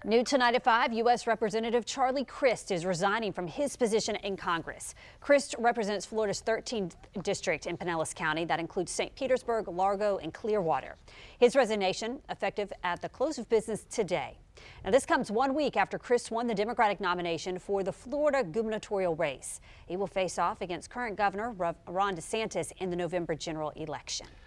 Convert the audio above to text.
New tonight at 5, U.S. Representative Charlie Crist is resigning from his position in Congress. Crist represents Florida's 13th district in Pinellas County. That includes St. Petersburg, Largo, and Clearwater. His resignation effective at the close of business today. Now, this comes 1 week after Crist won the Democratic nomination for the Florida Gubernatorial race. He will face off against current Governor Ron DeSantis in the November general election.